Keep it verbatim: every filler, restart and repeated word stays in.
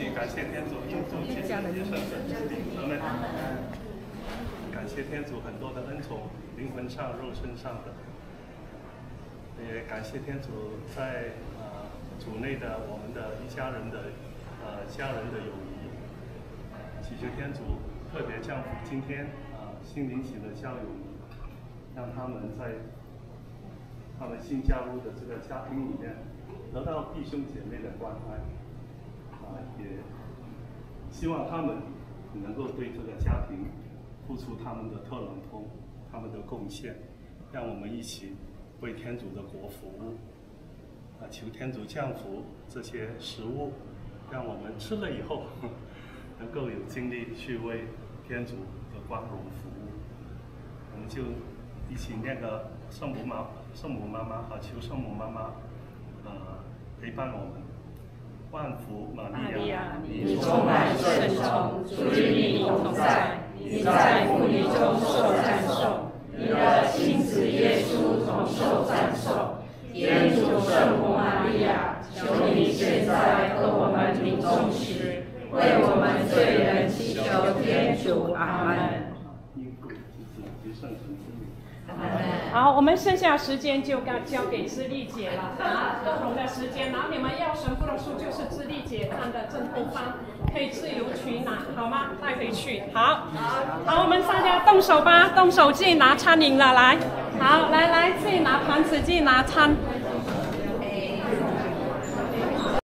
续感谢天主，应主接下来接受神之灵，阿门。感谢天主很多的恩宠，灵魂上、肉身上的，也感谢天主在呃主内的我们的一家人的呃家人的友谊，祈求天主特别降福今天啊、呃、心灵型的教友，让他们在他们新加入的这个家庭里面得到弟兄姐妹的关爱。啊，也希望他们能够对这个家庭付出他们的特能通，他们的贡献，让我们一起为天主的国服务。啊，求天主降福这些食物，让我们吃了以后能够有精力去为天主的光荣服务。我们就一起念个圣母妈圣母妈妈啊，求圣母妈妈呃陪伴我们。万福玛利亚， 你充满圣宠，主与你同在，你在妇女中受赞颂，你的亲子耶稣同受赞颂。天主圣母玛利亚，求你现在和我们临终时，为我们罪人祈求天主。阿门。 好，我们剩下时间就该交给知丽姐了啊，不同的时间，然后你们要神父的书就是知丽姐看的正后方，可以自由取拿，好吗？带回去。好，好，我们大家动手吧，动手自己拿餐饮了，来，好，来来，自己拿盘子，自己拿餐。